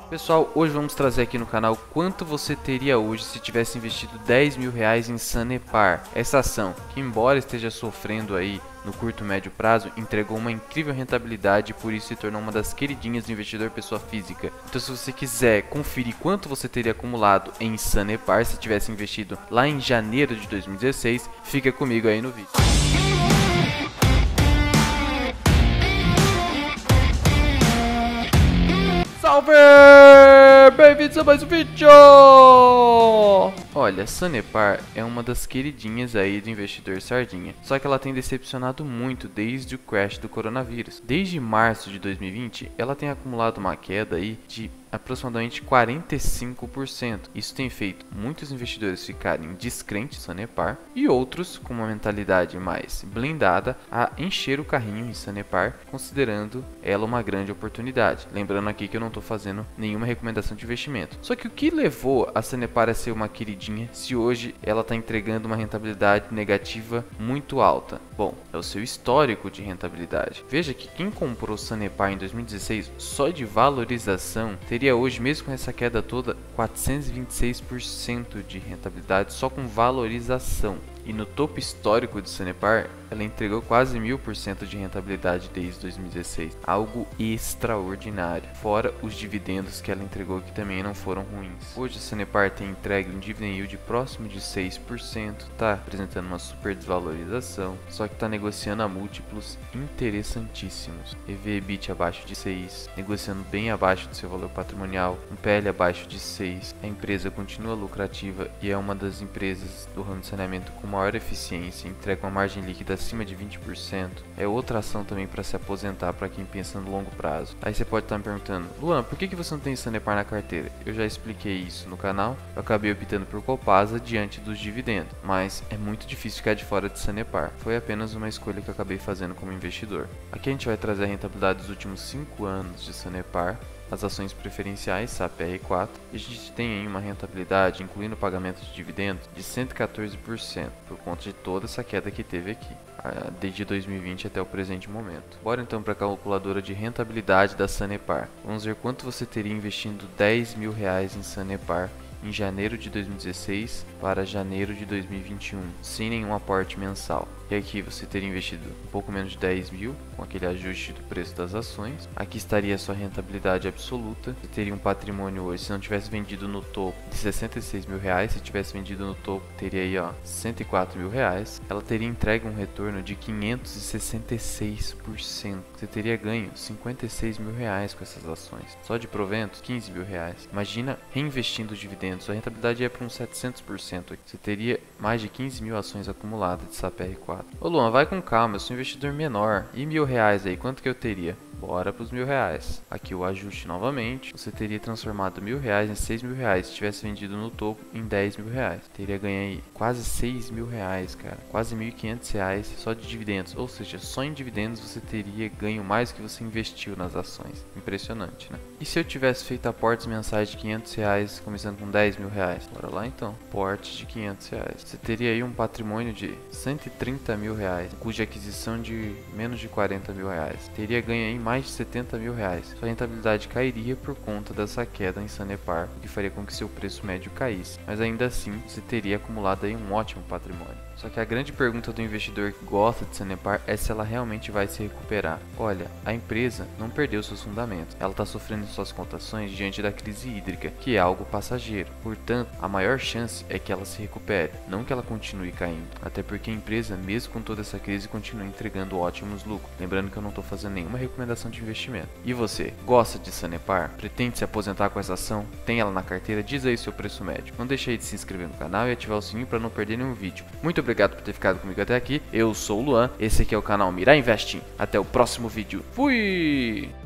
Pessoal, hoje vamos trazer aqui no canal quanto você teria hoje se tivesse investido 10 mil reais em Sanepar. Essa ação, que embora esteja sofrendo aí no curto e médio prazo, entregou uma incrível rentabilidade e por isso se tornou uma das queridinhas do investidor pessoa física. Então se você quiser conferir quanto você teria acumulado em Sanepar se tivesse investido lá em janeiro de 2016, fica comigo aí no vídeo. Salve! Bem-vindos a mais um vídeo! Olha, Sanepar é uma das queridinhas aí do investidor sardinha, só que ela tem decepcionado muito desde o crash do coronavírus. Desde março de 2020, ela tem acumulado uma queda aí de aproximadamente 45%. Isso tem feito muitos investidores ficarem descrentes em Sanepar e outros, com uma mentalidade mais blindada, a encher o carrinho em Sanepar, considerando ela uma grande oportunidade. Lembrando aqui que eu não estou fazendo nenhuma recomendação de investimento. Só que o que levou a Sanepar a ser uma queridinha se hoje ela está entregando uma rentabilidade negativa muito alta? Bom, é o seu histórico de rentabilidade. Veja que quem comprou Sanepar em 2016 só de valorização teria hoje, mesmo com essa queda toda, 426% de rentabilidade só com valorização. E no topo histórico de Sanepar, ela entregou quase 1000% de rentabilidade desde 2016. Algo extraordinário. Fora os dividendos que ela entregou, que também não foram ruins. Hoje a Sanepar tem entregue um dividend yield próximo de 6%. Está apresentando uma super desvalorização. Só que está negociando a múltiplos interessantíssimos. EV/EBIT abaixo de 6. Negociando bem abaixo do seu valor patrimonial. Um PL abaixo de 6. A empresa continua lucrativa e é uma das empresas do ramo de saneamento com maior eficiência, entrega uma margem líquida acima de 20%, é outra ação também para se aposentar para quem pensa no longo prazo. Aí você pode estar me perguntando, Luan, por que você não tem Sanepar na carteira? Eu já expliquei isso no canal, eu acabei optando por Copasa diante dos dividendos, mas é muito difícil ficar de fora de Sanepar, foi apenas uma escolha que eu acabei fazendo como investidor. Aqui a gente vai trazer a rentabilidade dos últimos 5 anos de Sanepar, as ações preferenciais SAPR4, e a gente tem aí uma rentabilidade, incluindo o pagamento de dividendos, de 114%, por conta de toda essa queda que teve aqui, desde 2020 até o presente momento. Bora então para a calculadora de rentabilidade da Sanepar. Vamos ver quanto você teria investindo 10 mil reais em Sanepar em janeiro de 2016 para janeiro de 2021, sem nenhum aporte mensal. E aqui você teria investido um pouco menos de 10 mil, com aquele ajuste do preço das ações. Aqui estaria a sua rentabilidade absoluta. Você teria um patrimônio hoje, se não tivesse vendido no topo, de 66 mil reais. Se tivesse vendido no topo, teria aí 104 mil reais. Ela teria entregue um retorno de 566%. Você teria ganho 56 mil reais com essas ações. Só de proventos, 15 mil reais. Imagina reinvestindo os dividendos. A rentabilidade é para uns 700%. Você teria mais de 15 mil ações acumuladas de SAPR4. Ô Luan, vai com calma, eu sou um investidor menor. E R$1.000 aí, quanto que eu teria? Bora para os R$1.000. Aqui o ajuste novamente. Você teria transformado R$1.000 em 6 mil reais se tivesse vendido no topo em 10 mil reais. Teria ganho aí quase 6 mil reais, cara. Quase 1.500 reais só de dividendos. Ou seja, só em dividendos você teria ganho mais que você investiu nas ações. Impressionante, né? E se eu tivesse feito aportes mensais de 500 reais, começando com 10 mil reais? Bora lá então. Aportes de 500 reais. Você teria aí um patrimônio de 130 mil reais, cuja aquisição de menos de 40 mil reais. Teria ganho aí mais de 70 mil reais. Sua rentabilidade cairia por conta dessa queda em Sanepar, o que faria com que seu preço médio caísse. Mas ainda assim, você teria acumulado aí um ótimo patrimônio. Só que a grande pergunta do investidor que gosta de Sanepar é se ela realmente vai se recuperar. Olha, a empresa não perdeu seus fundamentos. Ela está sofrendo em suas cotações diante da crise hídrica, que é algo passageiro. Portanto, a maior chance é que ela se recupere, não que ela continue caindo. Até porque a empresa, mesmo com toda essa crise, continua entregando ótimos lucros. Lembrando que eu não estou fazendo nenhuma recomendação de investimento. E você, gosta de Sanepar? Pretende se aposentar com essa ação? Tem ela na carteira? Diz aí seu preço médio. Não deixe aí de se inscrever no canal e ativar o sininho para não perder nenhum vídeo. Muito obrigado por ter ficado comigo até aqui. Eu sou o Luan, esse aqui é o canal Mirar Investing. Até o próximo vídeo. Fui!